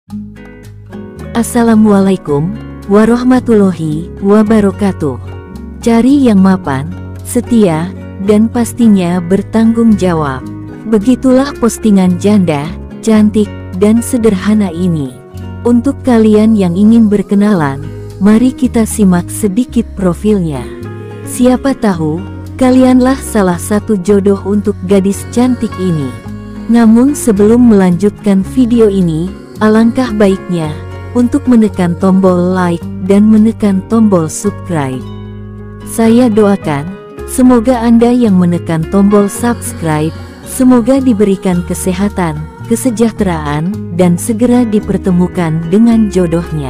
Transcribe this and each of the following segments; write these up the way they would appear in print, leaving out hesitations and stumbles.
Assalamualaikum warahmatullahi wabarakatuh. Cari yang mapan, setia, dan pastinya bertanggung jawab. Begitulah postingan janda, cantik, dan sederhana ini. Untuk kalian yang ingin berkenalan, mari kita simak sedikit profilnya. Siapa tahu, kalianlah salah satu jodoh untuk gadis cantik ini. Namun sebelum melanjutkan video ini, alangkah baiknya untuk menekan tombol like dan menekan tombol subscribe. Saya doakan, semoga Anda yang menekan tombol subscribe, semoga diberikan kesehatan, kesejahteraan, dan segera dipertemukan dengan jodohnya.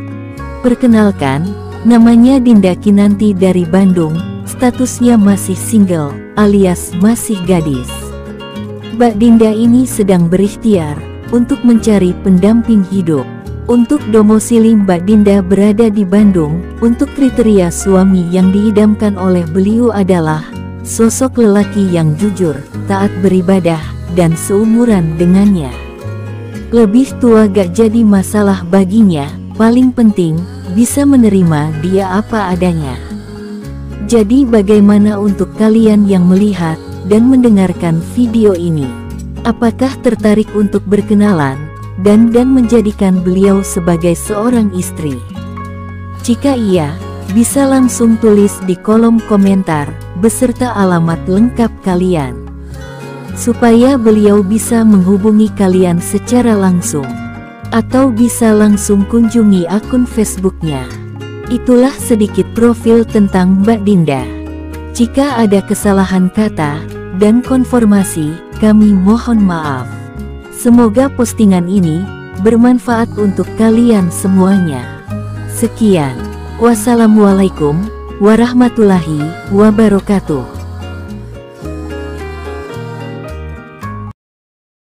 Perkenalkan, namanya Dinda Kinanti dari Bandung, statusnya masih single, alias masih gadis. Mbak Dinda ini sedang berikhtiar untuk mencari pendamping hidup. Untuk domisili Mbak Dinda berada di Bandung. Untuk kriteria suami yang diidamkan oleh beliau adalah sosok lelaki yang jujur, taat beribadah, dan seumuran dengannya. Lebih tua gak jadi masalah baginya, paling penting bisa menerima dia apa adanya. Jadi bagaimana untuk kalian yang melihat dan mendengarkan video ini? Apakah tertarik untuk berkenalan dan menjadikan beliau sebagai seorang istri? Jika iya, bisa langsung tulis di kolom komentar beserta alamat lengkap kalian, supaya beliau bisa menghubungi kalian secara langsung, atau bisa langsung kunjungi akun Facebooknya. Itulah sedikit profil tentang Mbak Dinda. Jika ada kesalahan kata dan konformasi, kami mohon maaf. Semoga postingan ini bermanfaat untuk kalian semuanya. Sekian, wassalamualaikum warahmatullahi wabarakatuh.